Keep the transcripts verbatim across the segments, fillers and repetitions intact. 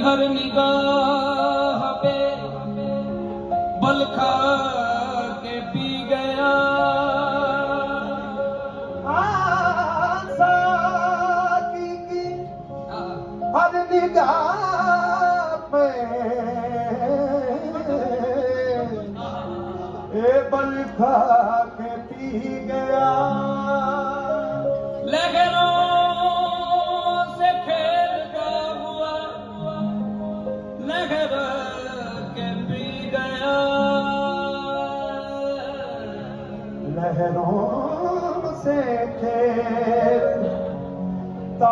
हर निगाह पे बल खा के पी गया। साकी की हर निगाह पे ए बल खा के पी गया। लहरों से खेलता हुआ लहर के पी गया। लहरों से खेलता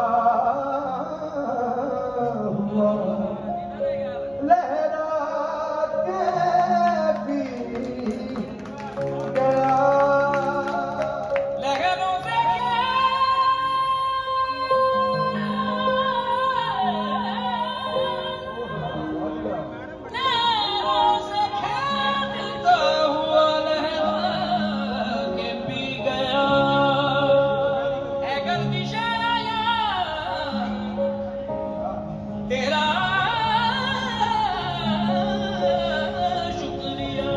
हुआ लहरा के पी गया। लहरों से लहरों से खेलता हुआ लहर के पी गया। है गर्दिश आया तेरा शुक्रिया।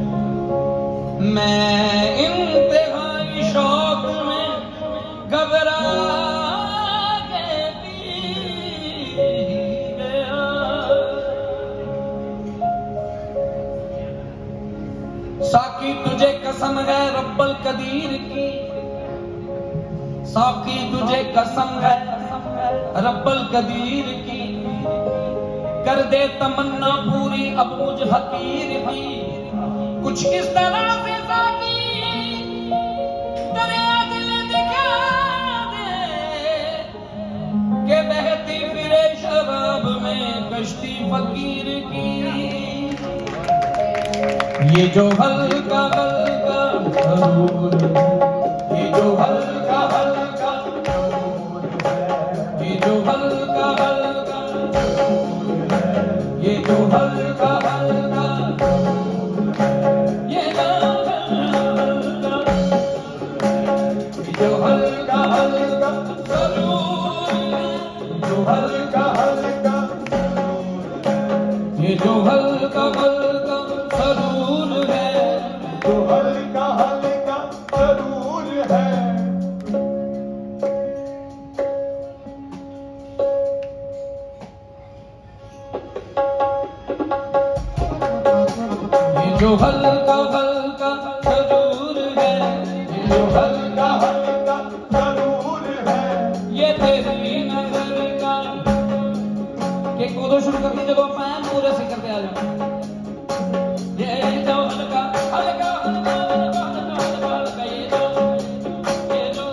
मैं इंतहाई शौक में घबरा के पी गया। साकी तुझे कसम है रब्बल कदीर की, साकी तुझे कसम है रब्बल कदीर की, कर दे तमन्ना पूरी अब मुझ हकीर की। कुछ इस तरह से साकी दरिया दिल दिखा दे के बहती फिरे शराब में कश्ती फकीर की। ये जो हल्का हल्का सरूर, ये जो हल्का हल्का सरूर है, ये जो हल्का हल्का सरूर है, ये जो हल्का हल्का सरूर है, ये जो हल्का ये जो हल्का हल्का सरूर है, जो हल्का हल्का ये जो हल्का हल्का सरूर है, जो हल्का हल्का जरूर है। ये जो हल्का हल्का सरूर है, ये जो हल्का हल्का जरूर है। ये तेरी नजर का के कूदो शुरू कर दीजिए। जब फैन पूरे से करते आ जाओ। ये जो हल्का हल्का हल्का हल्का हल्का हल्का ये जो ये जो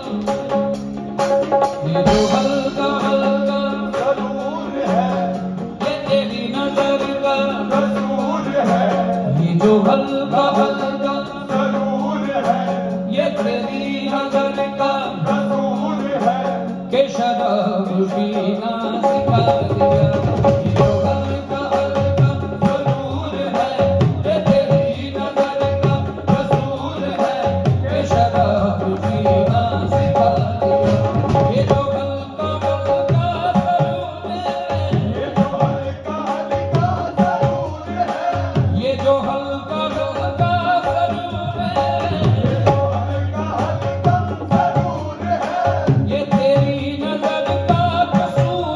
ये जो हल्का हल्का जरूर है। ये तेरी नजर का जरूर है। ये जो हल्का हल्का जरूर है। ये तेरी नजर का जरूर है। के शराब पीना सिखा दिया। ये जो हल्का हल्का जरूर है, ये तेरी नजर का जरूर है, के शराब पीना सिखा दिया। ये जो हल्का हल्का जरूर है, ये जो हल्का हल्का जरूर है। ये जो हल्का हल्का जरूर है, जो हल्का हल्का जरूर है। ये तेरी नजर का कसूर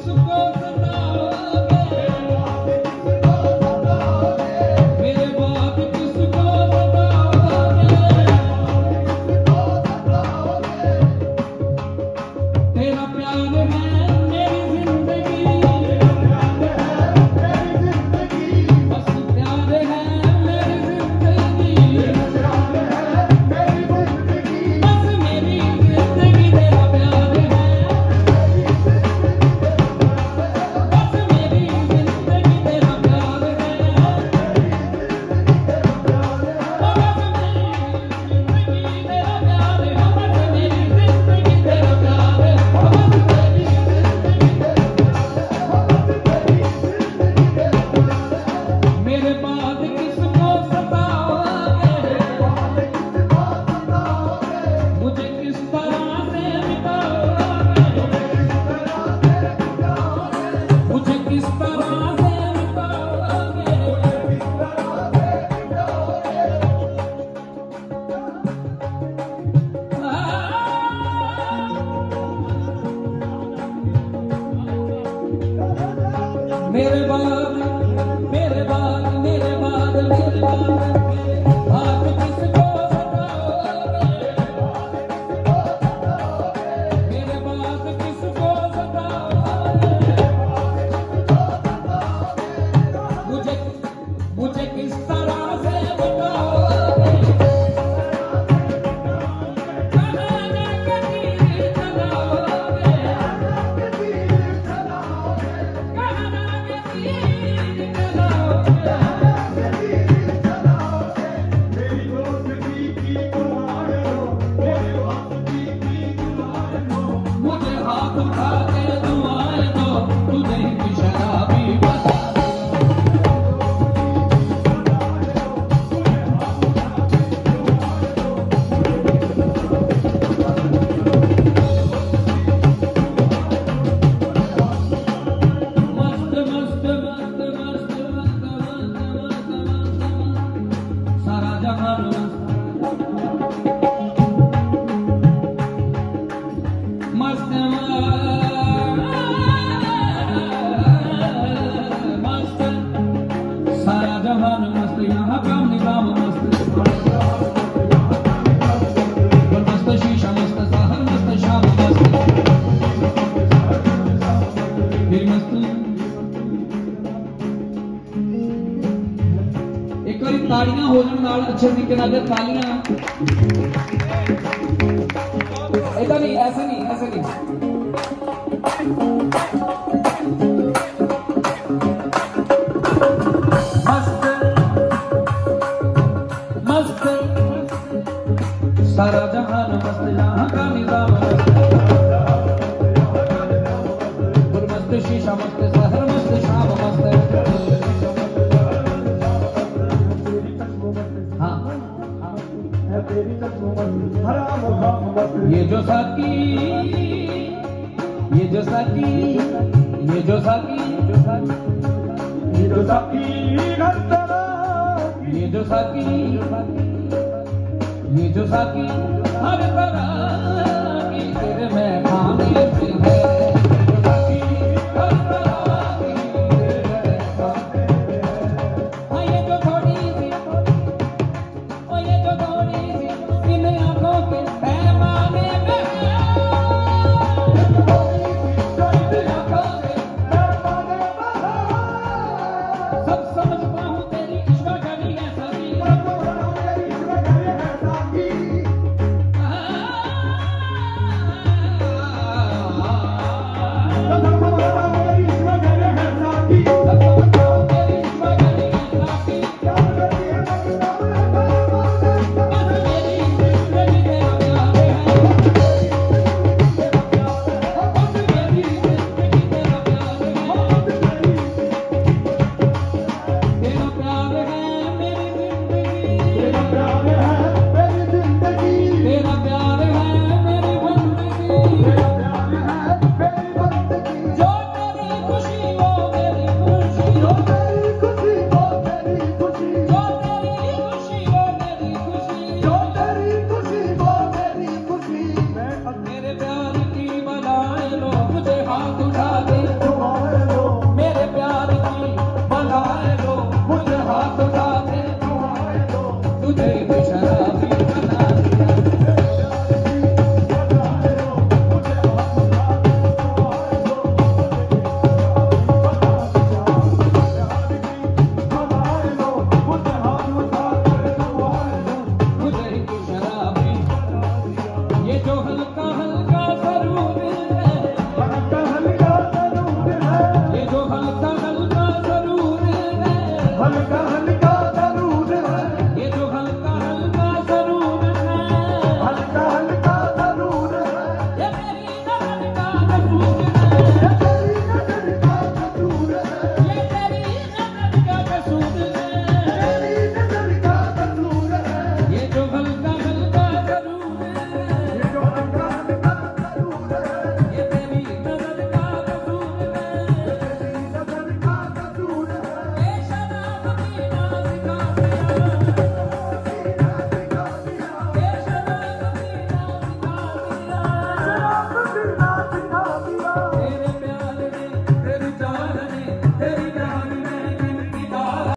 किसको सताओगे, मेरे बात किसको सताओगे, तेरा प्यार है मेरी जिंदगी, बस प्यार है मेरी जिंदगी, बस मेरी जिंदगी तेरा प्यार है, बस मेरी जिंदगी तेरा प्यार है, बस मेरी जिंदगी तेरा प्यार है, बस मेरी जिंदगी तेरा प्यार है, मेरे बाद किसको सताओगे, मुझे किस तरह से मिटाओगे, मुझे किस तरह से मिटाओगे, मेरे बाद मेरे बाद मेरे बाद मेरे बाद बात किसको सताओगे, मेरे बात किसको सताओगे, मुझे मुझे किस तरह से बताओगे, कहाँ जाके तीर चलाओगे, कहाँ जाके तीर चलाओगे, मुझे हाथ उठा के दुआएं दो, तुझे ही शराबी बता दो। मस्त मस्त मस्त मस्त मस्त मस्त मस्त मस्त सारा जहान मस्त मस्त सारा जहान मस्त, यहाँ काम निजाम मस्त, मस्त शीशा मस्त, सहर मस्त, शाम मस्त, फिर मस्त। एक बार तालियां हो जाने नाल अच्छे तरीके नाल तालियां, ऐसा नहीं ऐसा नहीं ऐसा नहीं मस्त मस्त सारा जहान मस्त, यहाँ का निजाम मस्त, गुल मस्त शीशा मस्त, सहर मस्त, शाम मस्त। हाँ ये जो साकी ये जो साकी ये जो साकी ये जो साकी ये जो साकी ये जो साकी हर तरह की तेरे मैं खाने